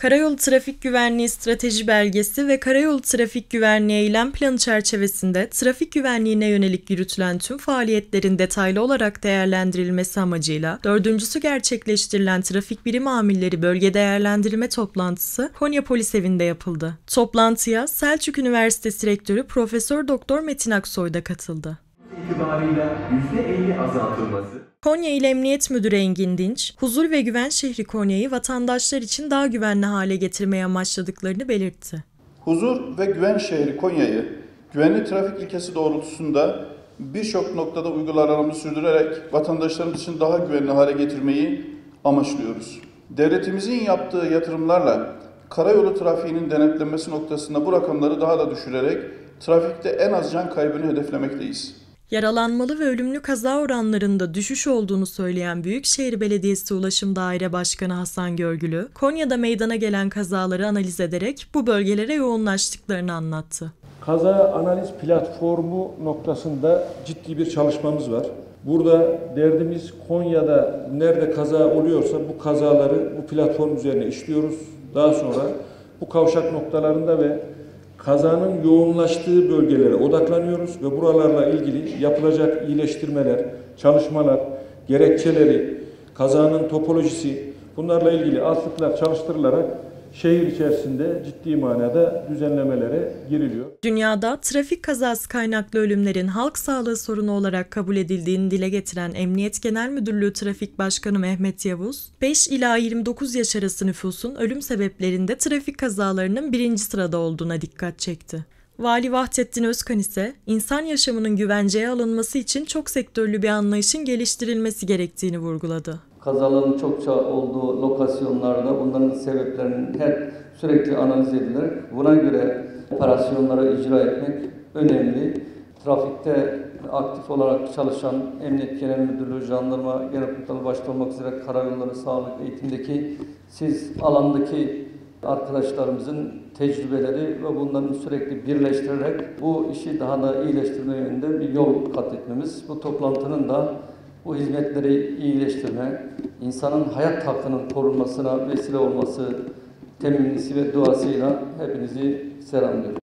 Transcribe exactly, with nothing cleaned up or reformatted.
Karayolu Trafik Güvenliği Strateji Belgesi ve Karayolu Trafik Güvenliği Eylem Planı çerçevesinde trafik güvenliğine yönelik yürütülen tüm faaliyetlerin detaylı olarak değerlendirilmesi amacıyla dördüncüsü gerçekleştirilen Trafik Birim Amirleri Bölge Değerlendirme Toplantısı Konya Polis Evi'nde yapıldı. Toplantıya Selçuk Üniversitesi Rektörü Profesör Doktor Metin Aksoy da katıldı. İtibarıyla yüzde elli azaltılması. Konya İl Emniyet Müdürü Engin Dinç, huzur ve güven şehri Konya'yı vatandaşlar için daha güvenli hale getirmeye amaçladıklarını belirtti. Huzur ve güven şehri Konya'yı güvenli trafik ilkesi doğrultusunda birçok noktada uygulamalarımızı sürdürerek vatandaşlarımız için daha güvenli hale getirmeyi amaçlıyoruz. Devletimizin yaptığı yatırımlarla karayolu trafiğinin denetlenmesi noktasında bu rakamları daha da düşürerek trafikte en az can kaybını hedeflemekteyiz. Yaralanmalı ve ölümlü kaza oranlarında düşüş olduğunu söyleyen Büyükşehir Belediyesi Ulaşım Daire Başkanı Hasan Görgülü, Konya'da meydana gelen kazaları analiz ederek bu bölgelere yoğunlaştıklarını anlattı. Kaza analiz platformu noktasında ciddi bir çalışmamız var. Burada derdimiz Konya'da nerede kaza oluyorsa bu kazaları bu platform üzerine işliyoruz. Daha sonra bu kavşak noktalarında ve kazanın yoğunlaştığı bölgelere odaklanıyoruz ve buralarla ilgili yapılacak iyileştirmeler, çalışmalar, gerekçeleri, kazanın topolojisi, bunlarla ilgili altlıklar çalıştırılarak şehir içerisinde ciddi manada düzenlemelere giriliyor. Dünyada trafik kazası kaynaklı ölümlerin halk sağlığı sorunu olarak kabul edildiğini dile getiren Emniyet Genel Müdürlüğü Trafik Başkanı Mehmet Yavuz, beş ila yirmi dokuz yaş arası nüfusun ölüm sebeplerinde trafik kazalarının birinci sırada olduğuna dikkat çekti. Vali Vahdettin Özkan ise insan yaşamının güvenceye alınması için çok sektörlü bir anlayışın geliştirilmesi gerektiğini vurguladı. Kazaların çokça olduğu lokasyonlarda bunların sebeplerinin her sürekli analiz edilerek buna göre operasyonları icra etmek önemli. Trafikte aktif olarak çalışan Emniyet Genel Müdürlüğü, Jandarma Genel Komutanlığı başta olmak üzere karayolları sağlık eğitimdeki siz alandaki arkadaşlarımızın tecrübeleri ve bunların sürekli birleştirerek bu işi daha da iyileştirme yönünde bir yol kat etmemiz. Bu toplantının da bu hizmetleri iyileştirme, insanın hayat hakkının korunmasına vesile olması temennisi ve duasıyla hepinizi selamlıyorum.